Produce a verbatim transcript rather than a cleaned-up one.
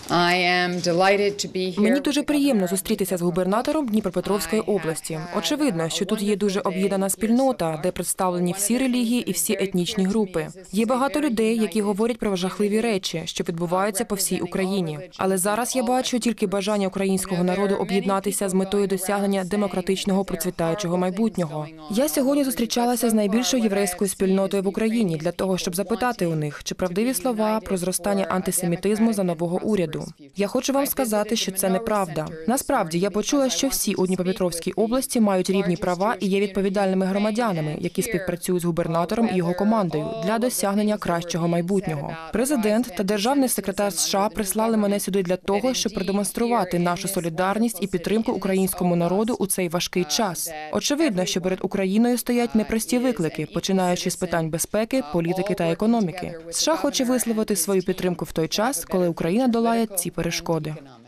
Мені дуже приємно зустрітися з губернатором Дніпропетровської області. Очевидно, що тут є дуже об'єднана спільнота, де представлені всі релігії і всі етнічні групи. Є багато людей, які говорять про жахливі речі, що відбуваються по всій Україні. Але зараз я бачу тільки бажання українського народу об'єднатися з метою досягнення демократичного процвітаючого майбутнього. Я сьогодні зустрічалася з найбільшою єврейською спільнотою в Україні для того, щоб запитати у них, чи правдиві слова про зростання антисемітизму за нового уряду. Я хочу вам сказати, що це неправда. Насправді, я почула, що всі у Дніпропетровській області мають рівні права і є відповідальними громадянами, які співпрацюють з губернатором і його командою для досягнення кращого майбутнього. Президент та державний секретар США прислали мене сюди для того, щоб продемонструвати нашу солідарність і підтримку українському народу у цей важкий час. Очевидно, що перед Україною стоять непрості виклики, починаючи з питань безпеки, політики та економіки. США хоче висловити свою підтримку в той час, коли Україна долає ці перешкоди.